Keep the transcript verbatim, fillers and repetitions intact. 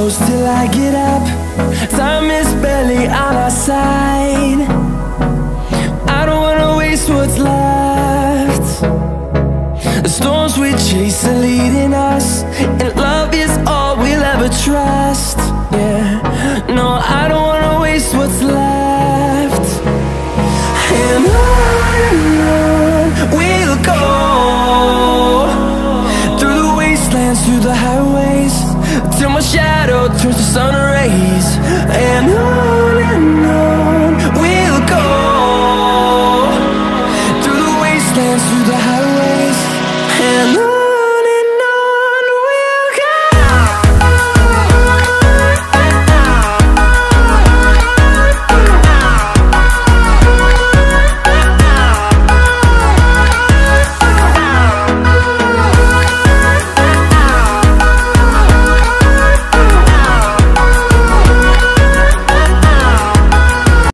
close till I get up. Time is barely on our side. I don't wanna waste what's left. The storms we chase are leading us, and love is all we'll ever trust. Yeah, no, I don't wanna waste what's left. And on and on we'll go, through the wastelands, through the highways, till my shadow turns to sun rays. And on